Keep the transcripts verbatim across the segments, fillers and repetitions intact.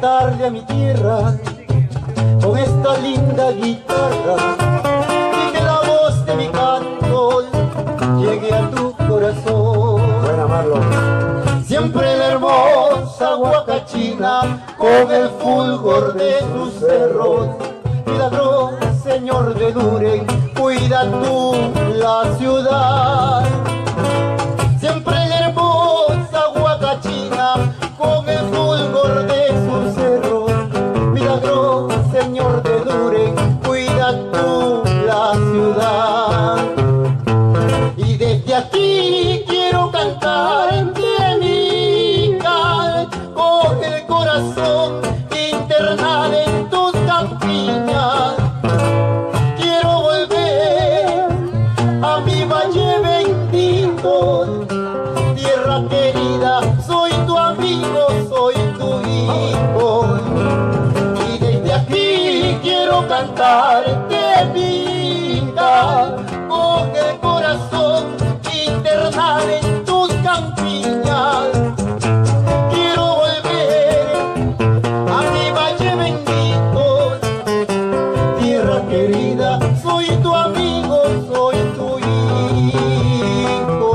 cantarle a mi tierra con esta linda guitarra y que la voz de mi canto llegue a tu corazón. Buena, Marlon. Siempre la hermosa Huacachina con el fulgor de sus cerros, milagro Señor de Duren, cuida tú la ciudad. Siempre la hermosa Huacachina con el fulgor de sus cerros, milagro Señor de Duren, cuida tú la ciudad. Y desde aquí quiero cantar de mi cal, con el corazón internado en tus campiñas. Quiero volver a mi valle bendito, tierra querida, soy tu amigo, soy tu hijo. Y desde aquí quiero cantar de mi cal, con el corazón internado en tus campiñas. Quiero volver a mi valle bendito, tierra querida, soy tu amigo, soy tu hijo.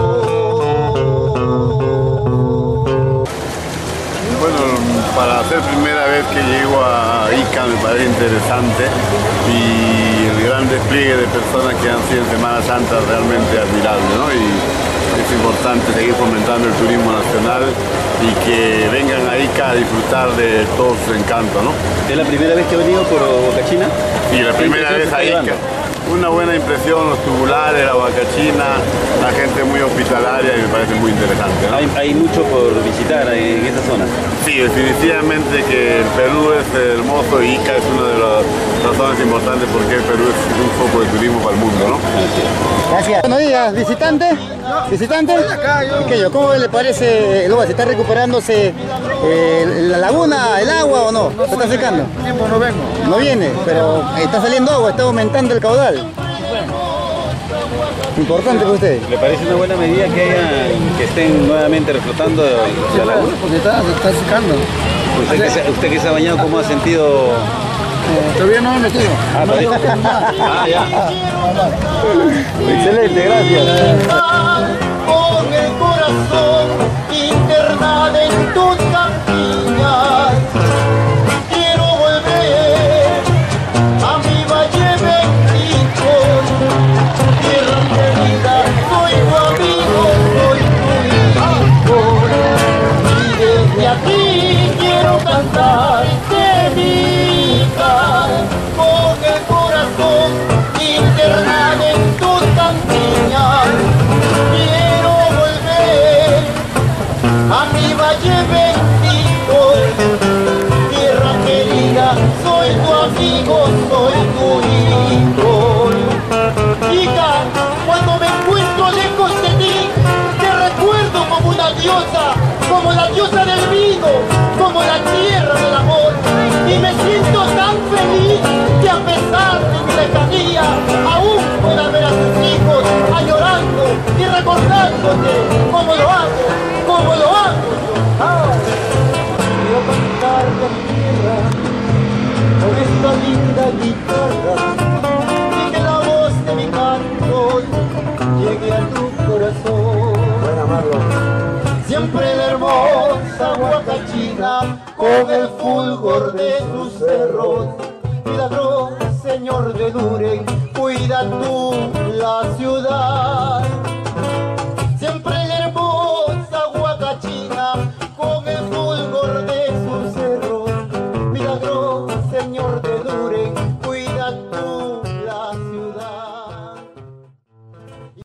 Bueno, para ser primera vez que llego a Ica me parece interesante y el gran despliegue de personas que han sido en Semana Santa realmente admirable, ¿no? Y es importante seguir fomentando el turismo nacional y que vengan a Ica a disfrutar de todo su encanto, ¿no? ¿Es la primera vez que he venido por Huacachina? Sí, la primera vez a Ica. Una buena impresión, los tubulares, la Huacachina, la gente muy hospitalaria y me parece muy interesante, ¿no? Hay, hay mucho por visitar en esa zona. Sí, definitivamente que el Perú es hermoso y Ica es una de las razones importantes porque el Perú es un foco de turismo para el mundo, ¿no? Gracias. Buenos días, visitante. ¿Visitante? Pequeño, ¿cómo le parece el lugar? ¿Se está recuperándose eh, la laguna, el agua o no? ¿Se está secando? Tiempo no vengo. No viene, pero está saliendo agua, está aumentando el caudal. Importante para usted. ¿Le parece una buena medida que haya, que estén nuevamente reflotando la laguna? Porque está, se está secando. ¿Usted que, se, usted que se ha bañado, cómo ha sentido? Eh, todavía no me he metido. Ah, no, no, ah, ya. Excelente, gracias. Con el corazón internado en tus campiñas. Quiero volver a mi valle bendito, tierra querida, soy tu amigo, soy tu hijo. Y desde aquí quiero cantar de mi cal, con el corazón internado en tus campiñas. Quiero volver a mi valle bendito, tierra querida, soy tu amigo, soy tu hijo. Ica, cuando me encuentro lejos de ti, te recuerdo como una diosa, como la diosa del vino, como la tierra del amor. Y me siento tan feliz que a pesar de mi lejanía, aún pueda ver a tus hijos añorando y recordándote como lo hago, como lo hago yo. Ah, quiero cantarle a mi tierra con esta linda guitarra y que la voz de mi canto llegue a tu corazón. Buena, Marlon. Siempre la hermosa Huacachina con el fulgor de sus cerros, milagro Señor de Duren, cuida tú la ciudad.